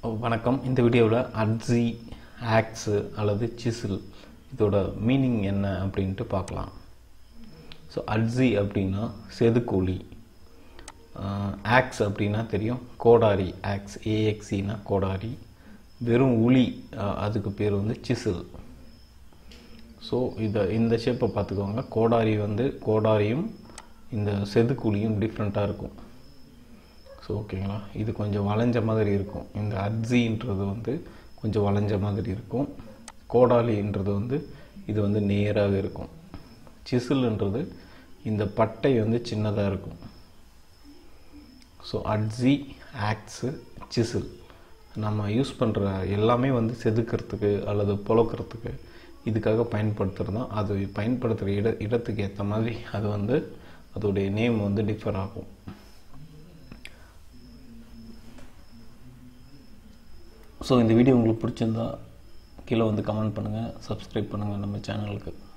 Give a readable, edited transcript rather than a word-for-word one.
வணக்கம். இந்த வீடியோவில் அட்ஸி, ஆக்ஸு அல்லது சிசில் இதோட மீனிங் என்ன அப்படின்ட்டு பார்க்கலாம். ஸோ அட்ஸி அப்படின்னா செதுக்கூலி, ஆக்ஸ் அப்படின்னா தெரியும் கோடாரி, ஆக்ஸ் ஏஎக்ஸினா கோடாரி, வெறும் உளி அதுக்கு பேர் வந்து சிசில். ஸோ இந்த ஷேப்பை பார்த்துக்கோங்க. கோடாரியும் இந்த செதுக்கூலியும் டிஃப்ரெண்ட்டாக இருக்கும். ஸோ ஓகேங்களா, இது கொஞ்சம் வளைஞ்ச மாதிரி இருக்கும். இந்த அட்ஸின்றது வந்து கொஞ்சம் வளைஞ்ச மாதிரி இருக்கும். கோடாலின்றது வந்து இது வந்து நேராக இருக்கும். சிசில்ன்றது இந்த பட்டை வந்து சின்னதாக இருக்கும். ஸோ அட்ஸி, ஆக்ஸு, சிசில் நம்ம யூஸ் பண்ணுற எல்லாமே வந்து செதுக்கிறதுக்கு அல்லது புழக்கிறதுக்கு இதுக்காக பயன்படுத்துகிறது தான். அது பயன்படுத்துகிற இடத்துக்கு ஏற்ற மாதிரி அது வந்து அதோடைய நேம் வந்து டிஃபர் ஆகும். ஸோ இந்த வீடியோ உங்களுக்கு பிடிச்சிருந்தா கீழே வந்து கமெண்ட் பண்ணுங்கள், சப்ஸ்கிரைப் பண்ணுங்கள் நம்ம சேனலுக்கு.